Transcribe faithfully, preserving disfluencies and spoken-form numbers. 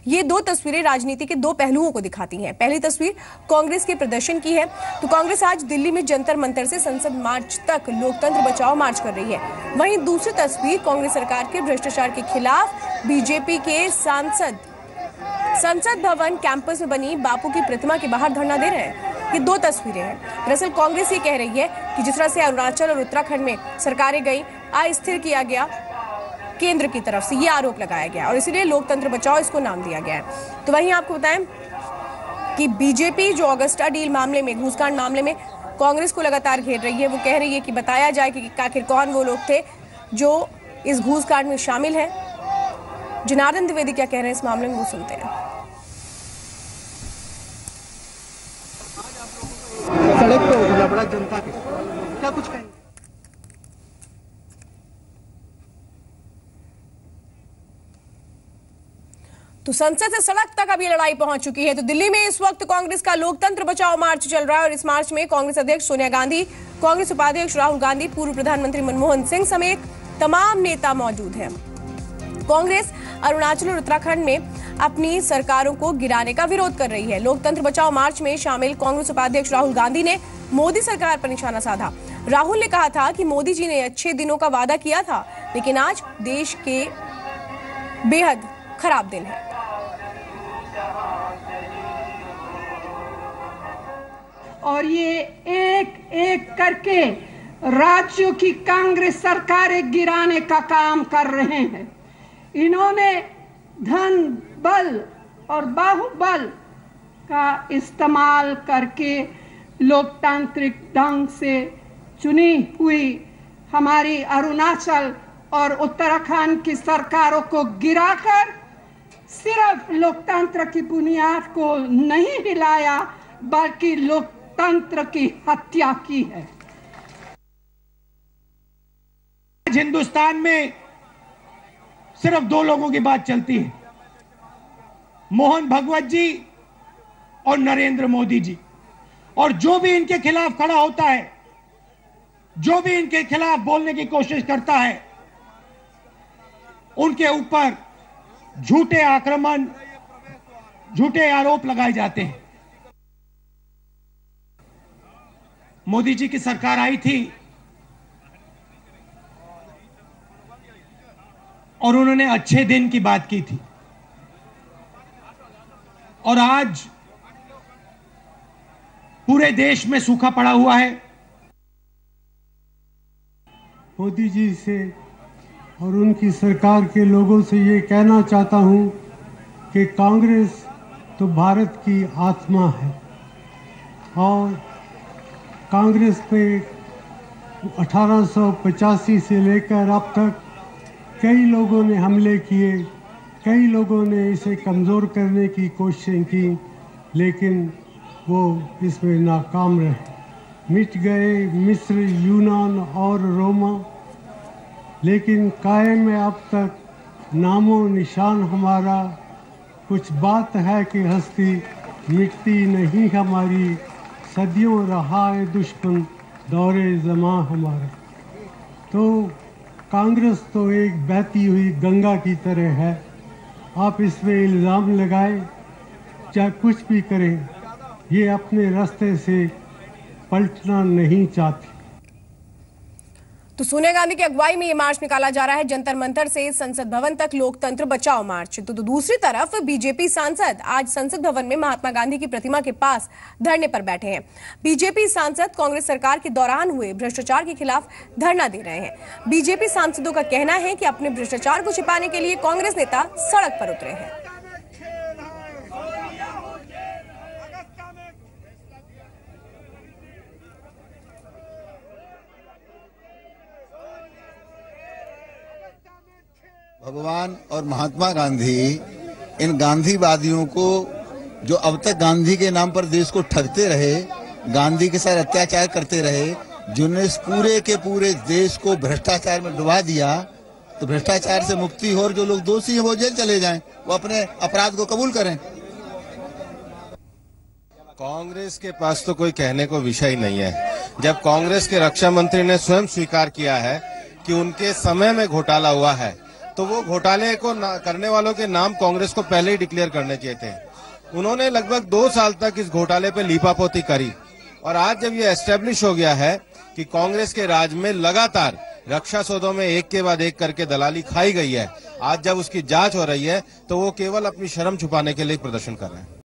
ये दो तस्वीरें राजनीति के दो पहलुओं को दिखाती हैं। पहली तस्वीर कांग्रेस के प्रदर्शन की है। तो कांग्रेस आज दिल्ली में जंतर मंतर से संसद मार्च तक लोकतंत्र बचाओ मार्च कर रही है। वहीं दूसरी तस्वीर कांग्रेस सरकार के भ्रष्टाचार के खिलाफ बीजेपी के सांसद संसद भवन कैंपस में बनी बापू की प्रतिमा के बाहर धरना दे रहे हैं। ये दो तस्वीरें हैं। दरअसल कांग्रेस ये कह रही है कि जिस तरह से अरुणाचल और उत्तराखंड में सरकारें गई, अस्थिर किया गया केंद्र की तरफ से, ये आरोप लगाया गया और इसीलिए लोकतंत्र बचाओ इसको नाम दिया गया है। तो वहीं आपको बताएं कि बीजेपी जो ऑगस्टा डील मामले में, घूसकांड मामले में कांग्रेस को लगातार घेर रही है, वो कह रही है कि बताया जाए कि आखिर कौन वो लोग थे जो इस घूसकांड में शामिल है। जनार्दन द्विवेदी क्या कह रहे हैं इस मामले में, वो सुनते हैं। सड़क पे उतरा बड़ा जनता के क्या कुछ कहेंगे? तो संसद से सड़क तक अब ये लड़ाई पहुंच चुकी है। तो दिल्ली में इस वक्त कांग्रेस का लोकतंत्र बचाओ मार्च चल रहा है और इस मार्च में कांग्रेस अध्यक्ष सोनिया गांधी, कांग्रेस उपाध्यक्ष राहुल गांधी, पूर्व प्रधानमंत्री मनमोहन सिंह समेत तमाम नेता मौजूद हैं। कांग्रेस अरुणाचल और उत्तराखंड में अपनी सरकारों को गिराने का विरोध कर रही है। लोकतंत्र बचाओ मार्च में शामिल कांग्रेस उपाध्यक्ष राहुल गांधी ने मोदी सरकार पर निशाना साधा। राहुल ने कहा था कि मोदी जी ने अच्छे दिनों का वादा किया था, लेकिन आज देश के बेहद खराब दिन है। और ये एक एक करके राज्यों की कांग्रेस सरकारें गिराने का काम कर रहे हैं। इन्होंने धन, बल और बाहुबल का इस्तेमाल करके लोकतांत्रिक ढंग से चुनी हुई हमारी अरुणाचल और उत्तराखंड की सरकारों को गिराकर सिर्फ लोकतंत्र की बुनियाद को नहीं हिलाया, बल्कि लोकतंत्र की हत्या की है। हिंदुस्तान में सिर्फ दो लोगों की बात चलती है, मोहन भगवत जी और नरेंद्र मोदी जी। और जो भी इनके खिलाफ खड़ा होता है, जो भी इनके खिलाफ बोलने की कोशिश करता है, उनके ऊपर झूठे आक्रमण, झूठे आरोप लगाए जाते हैं। मोदी जी की सरकार आई थी और उन्होंने अच्छे दिन की बात की थी, और आज पूरे देश में सूखा पड़ा हुआ है। मोदी जी से और उनकी सरकार के लोगों से ये कहना चाहता हूं कि कांग्रेस तो भारत की आत्मा है और कांग्रेस पे अठारह सौ पचासी से लेकर अब तक कई लोगों ने हमले किए, कई लोगों ने इसे कमज़ोर करने की कोशिशें की, लेकिन वो इसमें नाकाम रहे। मिट गए मिस्र, यूनान और रोमा, लेकिन कायम है अब तक नामो निशान हमारा। कुछ बात है कि हस्ती मिटती नहीं हमारी, सदियों रहा है दुश्मन दौरे ज़मां हमारा। तो कांग्रेस तो एक बहती हुई गंगा की तरह है। आप इस पे इल्ज़ाम लगाए, चाहे कुछ भी करें, ये अपने रास्ते से पलटना नहीं चाहती। तो सोनिया गांधी की अगुवाई में ये मार्च निकाला जा रहा है, जंतर मंतर से संसद भवन तक लोकतंत्र बचाओ मार्च। तो, तो दूसरी तरफ बीजेपी सांसद आज संसद भवन में महात्मा गांधी की प्रतिमा के पास धरने पर बैठे हैं। बीजेपी सांसद कांग्रेस सरकार के दौरान हुए भ्रष्टाचार के खिलाफ धरना दे रहे हैं। बीजेपी सांसदों का कहना है कि अपने भ्रष्टाचार को छिपाने के लिए कांग्रेस नेता सड़क पर उतरे हैं। भगवान और महात्मा गांधी इन गांधीवादियों को, जो अब तक गांधी के नाम पर देश को ठगते रहे, गांधी के साथ अत्याचार करते रहे, जिन्होंने इस पूरे के पूरे देश को भ्रष्टाचार में डुबा दिया, तो भ्रष्टाचार से मुक्ति हो और जो लोग दोषी हैं वो जेल चले जाएं, वो अपने अपराध को कबूल करें। कांग्रेस के पास तो कोई कहने को विषय नहीं है। जब कांग्रेस के रक्षा मंत्री ने स्वयं स्वीकार किया है कि उनके समय में घोटाला हुआ है, तो वो घोटाले को करने वालों के नाम कांग्रेस को पहले ही डिक्लेयर करने चाहिए थे। उन्होंने लगभग दो साल तक इस घोटाले पे लीपापोती करी और आज जब ये एस्टेब्लिश हो गया है कि कांग्रेस के राज में लगातार रक्षा सौदों में एक के बाद एक करके दलाली खाई गई है, आज जब उसकी जांच हो रही है तो वो केवल अपनी शर्म छुपाने के लिए प्रदर्शन कर रहे हैं।